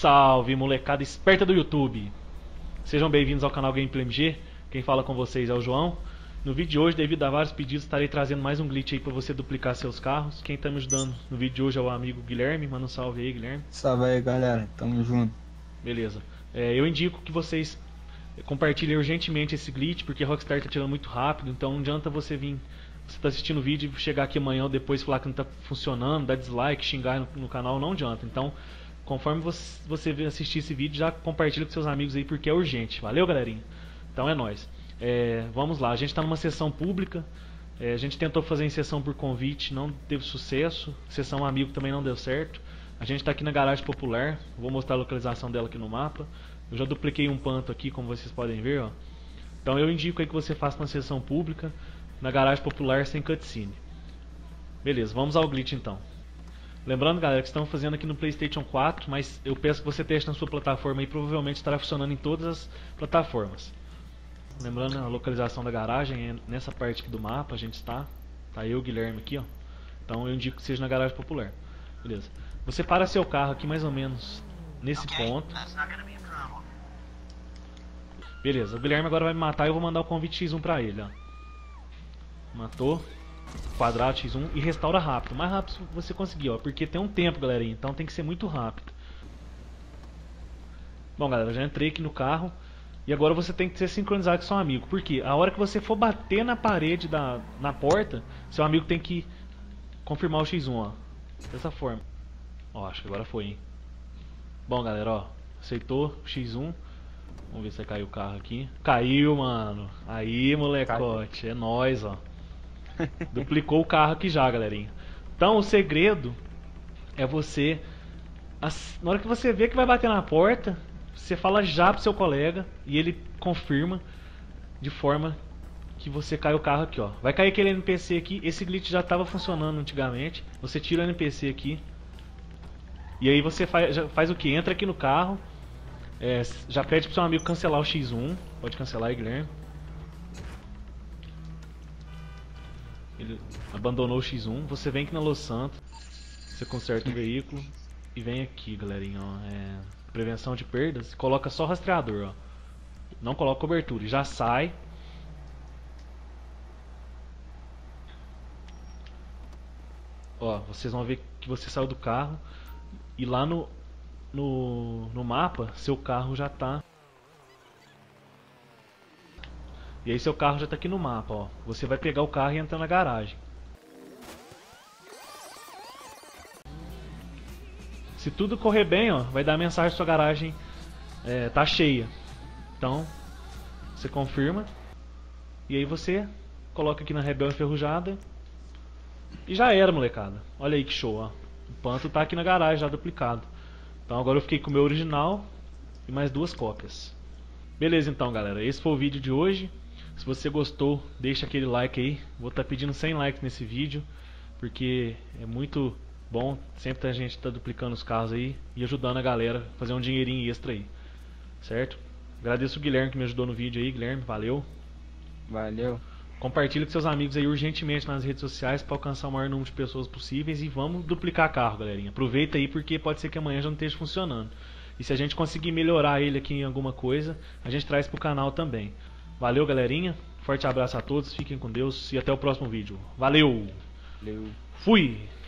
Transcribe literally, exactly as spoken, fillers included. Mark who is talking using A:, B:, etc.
A: salve, molecada esperta do YouTube! Sejam bem-vindos ao canal Gameplay M G. Quem fala com vocês é o João. No vídeo de hoje, devido a vários pedidos, estarei trazendo mais um glitch aí para você duplicar seus carros. Quem está me ajudando no vídeo de hoje é o amigo Guilherme. Manda um salve aí, Guilherme.
B: Salve aí, galera. Tamo junto.
A: Beleza. É, eu indico que vocês compartilhem urgentemente esse glitch, porque a Rockstar está tirando muito rápido, então não adianta você vir... Você está assistindo o vídeo e chegar aqui amanhã ou depois falar que não está funcionando, dar dislike, xingar no, no canal, não adianta. Então, conforme você, você assistir esse vídeo, já compartilha com seus amigos aí, porque é urgente. Valeu, galerinha? Então é nóis. É, vamos lá, a gente está numa sessão pública. É, a gente tentou fazer em sessão por convite, não teve sucesso. Sessão amigo também não deu certo. A gente está aqui na garagem popular. Vou mostrar a localização dela aqui no mapa. Eu já dupliquei um panto aqui, como vocês podem ver, ó. Então eu indico aí que você faça uma sessão pública na garagem popular sem cutscene. Beleza, vamos ao glitch então. Lembrando, galera, que estamos fazendo aqui no PlayStation quatro, mas eu peço que você teste na sua plataforma e provavelmente estará funcionando em todas as plataformas. Lembrando, a localização da garagem é nessa parte aqui do mapa, a gente está. Tá eu e o Guilherme aqui, ó. Então eu indico que seja na garagem popular. Beleza. Você para seu carro aqui mais ou menos nesse ponto. Beleza, o Guilherme agora vai me matar e eu vou mandar o convite X um pra ele, ó. Matou. Quadrado X um e restaura rápido. O mais rápido você conseguir, ó. Porque tem um tempo, galerinha. Então tem que ser muito rápido. Bom, galera, já entrei aqui no carro. E agora você tem que ser sincronizado com seu amigo. Porque a hora que você for bater na parede da na porta, seu amigo tem que confirmar o X um, ó. Dessa forma. Ó, acho que agora foi, hein. Bom, galera, ó. Aceitou o X um. Vamos ver se caiu o carro aqui. Caiu, mano. Aí, molecote. Caiu. É nóis, ó. Duplicou o carro aqui já, galerinha. Então o segredo é você, na hora que você vê que vai bater na porta, você fala já pro seu colega e ele confirma, de forma que você cai o carro aqui, ó. Vai cair aquele N P C aqui. Esse glitch já estava funcionando antigamente. Você tira o N P C aqui e aí você faz, já faz o que? Entra aqui no carro, é, já pede pro seu amigo cancelar o X um. Pode cancelar aí, Guilherme. Ele abandonou o X um. Você vem aqui na Los Santos, você conserta o veículo e vem aqui, galerinha, ó, é, prevenção de perdas, coloca só rastreador, ó. Não coloca cobertura e já sai. Ó, vocês vão ver que você saiu do carro e lá no no, no mapa seu carro já tá. E aí seu carro já está aqui no mapa, ó. Você vai pegar o carro e entrar na garagem. Se tudo correr bem, ó, vai dar a mensagem que sua garagem é, tá cheia. Então, você confirma. E aí você coloca aqui na Rebel Enferrujada. E já era, molecada. Olha aí que show, ó. O panto tá aqui na garagem já duplicado. Então agora eu fiquei com o meu original e mais duas cópias. Beleza então, galera. Esse foi o vídeo de hoje. Se você gostou, deixa aquele like aí. Vou estar pedindo cem likes nesse vídeo, porque é muito bom. Sempre a gente está duplicando os carros aí e ajudando a galera a fazer um dinheirinho extra aí. Certo? Agradeço o Guilherme que me ajudou no vídeo aí. Guilherme, valeu.
B: Valeu.
A: Compartilhe com seus amigos aí urgentemente nas redes sociais para alcançar o maior número de pessoas possíveis. E vamos duplicar carro, galerinha. Aproveita aí, porque pode ser que amanhã já não esteja funcionando. E se a gente conseguir melhorar ele aqui em alguma coisa, a gente traz pro canal também. Valeu, galerinha. Forte abraço a todos, fiquem com Deus e até o próximo vídeo. Valeu!
B: Valeu.
A: Fui!